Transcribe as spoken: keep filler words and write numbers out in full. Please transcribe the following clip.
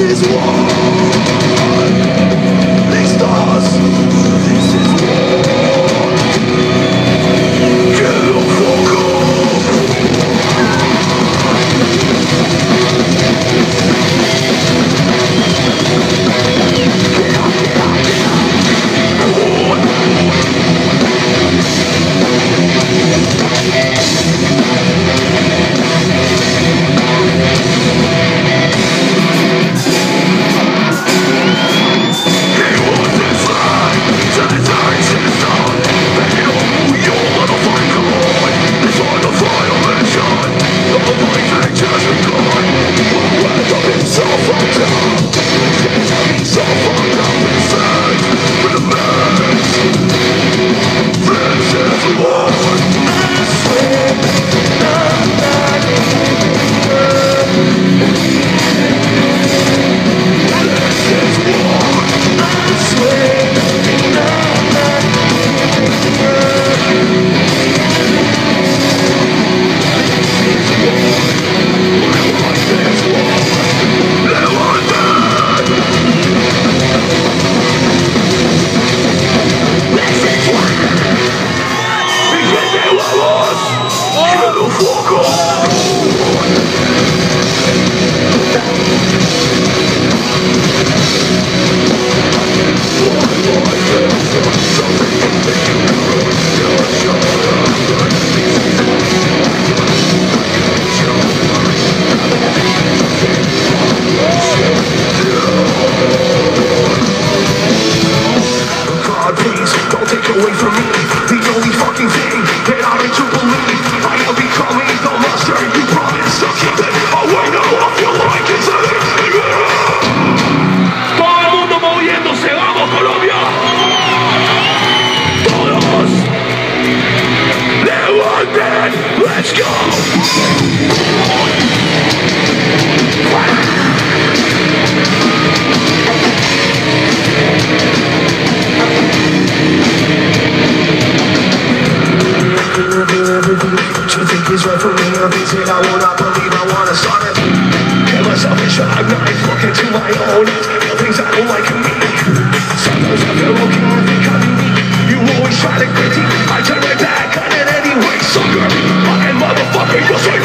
is war. These stars. This is war. Get the fuck up. Away from me, the only fucking thing that I need to believe, I am becoming the monster you promised to keep it away. Now I feel like it's a todo el mundo moviéndose, vamos Colombia. Todos levanten, let's go. You think is right for me, or is it I will not believe I wanna start it? Get myself a shot, knife, look into my own eyes, feel things I don't like in me. Sometimes I feel okay, I think I'm unique. You always try to critique, I turn my back on it anyway, sucker. I am motherfucker, you're so